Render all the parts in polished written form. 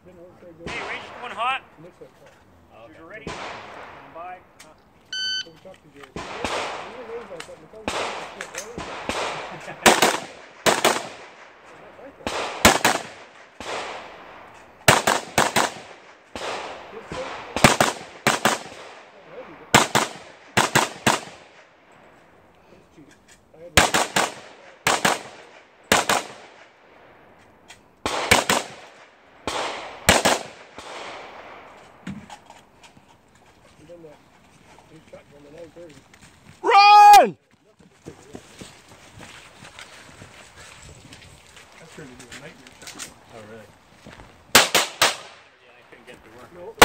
Hey, range is going hot. Shooter ready. Stand by. Run! That's turned into a nightmare shot. Oh, really? Yeah, I couldn't get to work. Nope.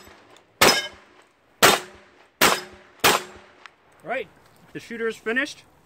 Right, the shooter is finished.